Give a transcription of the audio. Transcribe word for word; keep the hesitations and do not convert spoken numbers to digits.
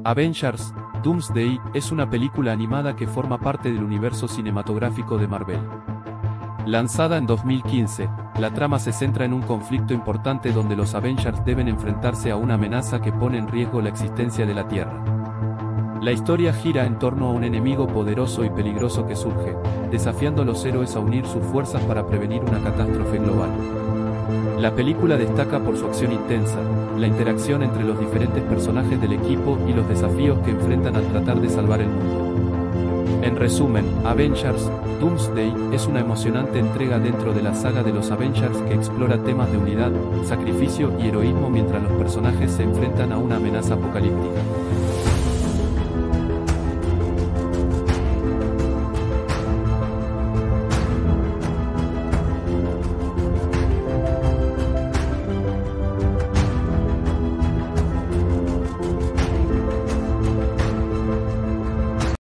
Avengers: Doomsday es una película animada que forma parte del universo cinematográfico de Marvel. Lanzada en dos mil quince, la trama se centra en un conflicto importante donde los Avengers deben enfrentarse a una amenaza que pone en riesgo la existencia de la Tierra. La historia gira en torno a un enemigo poderoso y peligroso que surge, desafiando a los héroes a unir sus fuerzas para prevenir una catástrofe global. La película destaca por su acción intensa, la interacción entre los diferentes personajes del equipo y los desafíos que enfrentan al tratar de salvar el mundo. En resumen, Avengers: Doomsday es una emocionante entrega dentro de la saga de los Avengers que explora temas de unidad, sacrificio y heroísmo mientras los personajes se enfrentan a una amenaza apocalíptica.